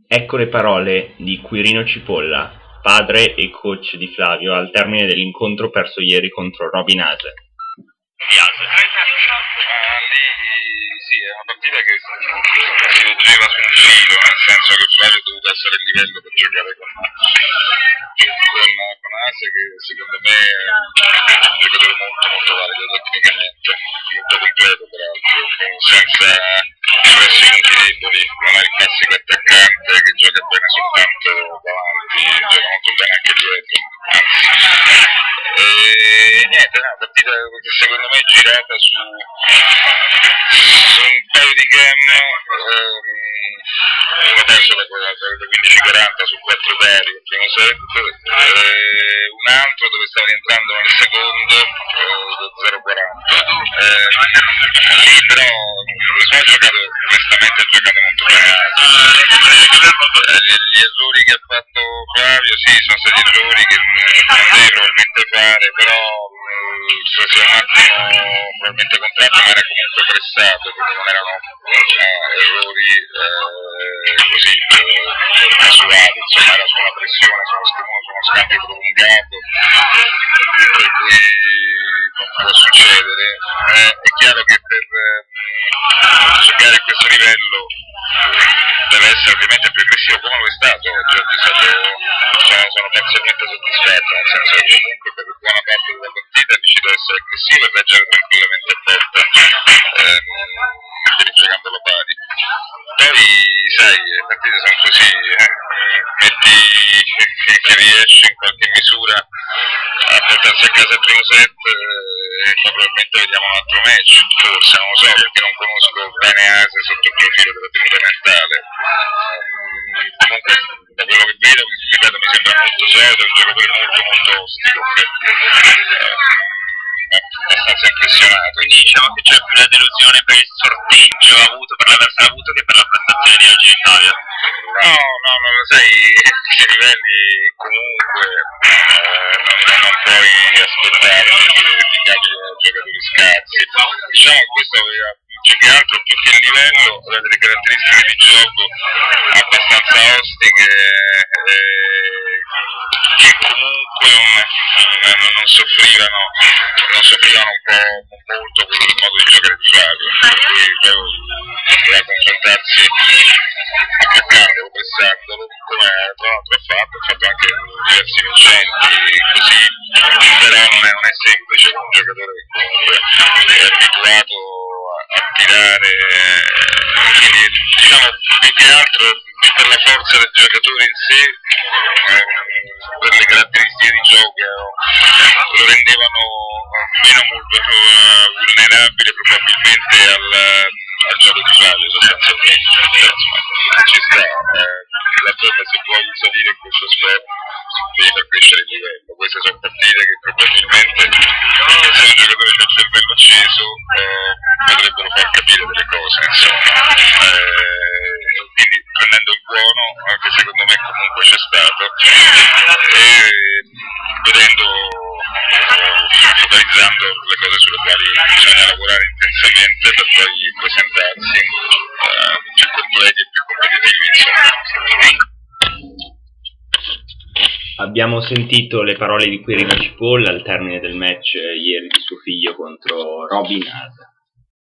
Ecco le parole di Quirino Cipolla, padre e coach di Flavio, al termine dell'incontro perso ieri contro Robin Haase. Lì sì, è una partita che si reggeva su un filo, nel senso che Flavio ha dovuto essere a livello per giocare con Haase, che secondo me è un giocatore molto valido tecnicamente, molto completo peraltro, senza grossi punti deboli, non è il classico attaccante che gioca bene soltanto davanti, gioca molto bene anche dietro, anzi. E niente, è una partita che secondo me è girata su un paio di game, uno perso da 15-40 su 4 pari il primo set, un altro dove stava rientrando nel secondo da 0-40. Lì però ha giocato, onestamente ha giocato molto bene. Gli errori che ha fatto Flavio sì, sono stati errori che non devi probabilmente fare, però se un attimo probabilmente contratto, ma era comunque pressato, quindi non erano errori così casuali, insomma era su una pressione, su uno scambio prolungato, per cui può succedere. È chiaro che per giocare a questo livello deve essere ovviamente più aggressivo, come lo è stato oggi. Sono parzialmente soddisfatto, nel senso che comunque per buona parte della partita è riuscito ad essere aggressivo e reggere tranquillamente a porta, quindi giocando alla pari. Poi sai, le partite sono così, metti che riesci in qualche misura a portarsi a casa il primo set, e probabilmente vediamo un altro match, forse, non lo so, perché non conosco bene Haase sotto il profilo della tenuta mentale. Comunque da quello che vedo, ripeto, mi sembra molto serio, un giocatore molto ostico, che abbastanza impressionato. Quindi diciamo che c'è più la delusione per il sorteggio avuto, per l'aversa avuto, che per la prestazione di oggi in Italia. No, non lo sai, questi livelli comunque non puoi aspettare di capire giocatori scarsi. Diciamo che questo aveva più che altro, più che il livello, aveva delle caratteristiche di gioco abbastanza ostiche, che comunque non soffrivano un po' molto con il modo di giocare di Flavio, per cui doveva confrontarsi attaccandolo, pressandolo, come tra l'altro ha fatto anche diversi vincenti, così, però non è semplice per un giocatore che comunque è abituato a tirare, quindi diciamo più che altro per la forza del giocatore in sé, per le caratteristiche di gioco lo rendevano meno vulnerabile probabilmente al gioco di Flavio sostanzialmente. Insomma, ci sta, d'altronde se vuoi salire in questo sport devi far crescere il livello. Queste sono partite che probabilmente se un giocatore c'ha il cervello acceso potrebbero far capire delle cose, insomma. Quindi prendendo il buono, che secondo me comunque c'è stato, e vedendo, focalizzando le cose sulle quali bisogna lavorare intensamente per poi presentarsi più completi e più competitivi, insomma. Abbiamo sentito le parole di Quirino Cipolla al termine del match ieri di suo figlio contro Robin Haase.